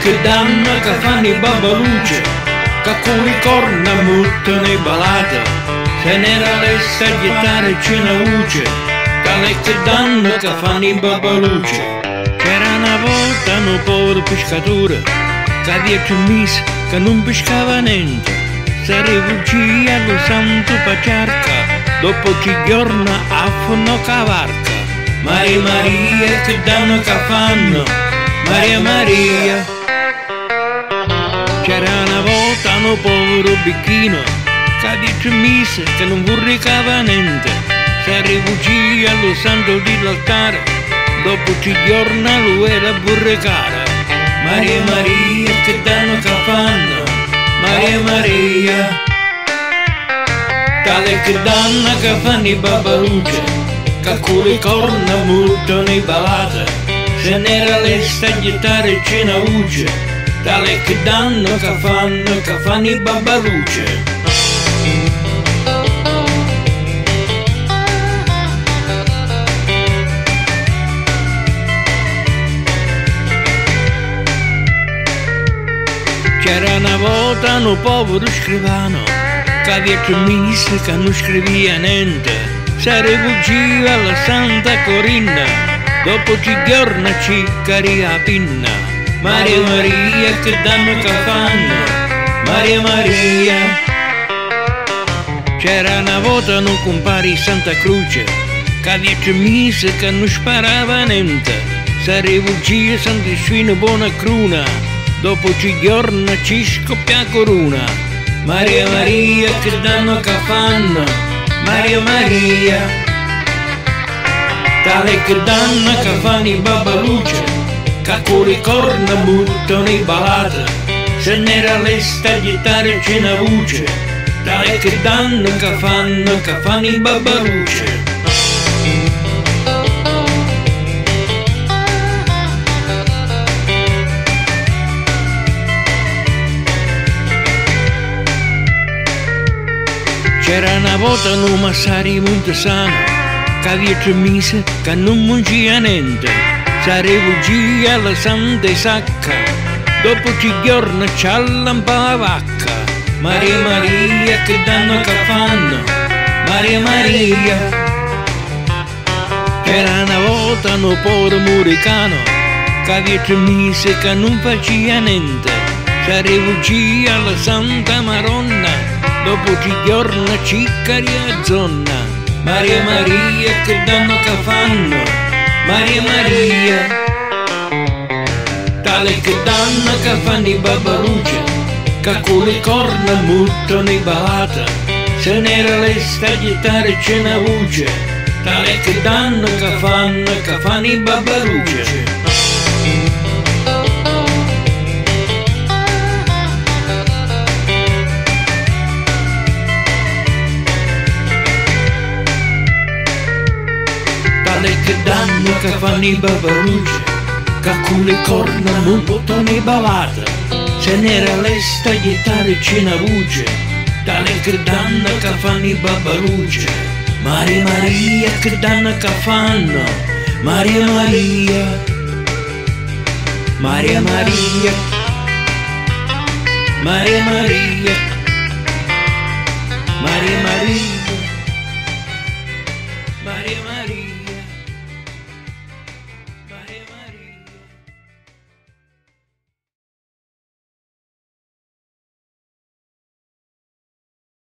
che danno che fanno i babbaluce, che con le corna muttano i balate, se n'era lesta a gettare cena luce, che danno che fanno i babbaluce. C'era una volta un povero pescatore, che 10 mesi che non pescava niente, si rifugia allo santo paciarca, dopo 10 giorni affonò cavarca. Maria Maria che danno che fanno, Maria Maria. C'era una volta un povero bicchino, che 10 mesi che non burricava niente, si rifugia allo santo dell'altare, dopo 10 giorni lo era a burricare. Maria Maria che danno che fanno, Maria Maria. Tale che danno che fanno i babbaluce, che con le corna muttano i balate, se n'era lesta a gettare cena luce, tale che danno che fanno i babbaluce. C'era una volta un povero scrivano, che 10 mesi che non scrivia niente, si rifugia alla Santa Corinna, dopo 10 giorni ci caria a pinna. Maria Maria che danno che fanno, Maria Maria. C'era una volta un compare Santa Croce, che 10 mesi che non sparava niente, si rifugia a Santo Svino Buona Cruna, dopo 10 giorni ci scoppia corona. Maria Maria che danno che fanno, Maria Maria. Tale che danno che fanno i babbaluce, che con le corna buttano i balate, se n'era lesta a gettare cena luce, tale che danno che fanno i babbaluce. C'era una volta un massari Montesano, che 10 mesi che non mangia niente, si rifugia alla Santa Sacca, dopo 10 giorni c'allampa la vacca. Maria Maria che danno che fanno, Maria Maria. C'era una volta un povero muricano, che 10 mesi che non faceva niente, si rifugia alla Santa Maronna, dopo 10 giorni ci caria zona. Maria Maria che danno che fanno, Maria Maria. Tale che danno che fanno i babbaluce, che con le corna muttano i balate, se n'era lesta a gettare cena luce, tale che danno che fanno i babbaluce. Tale che danno che fanno i babbaluce, che con le corna non buttano i balate, se n'era lesta a gettare cena luce, tale che danno che fanno i babbaluce. Maria Maria che danno che fanno, Maria Maria. Maria Maria, Maria Maria, Maria Maria.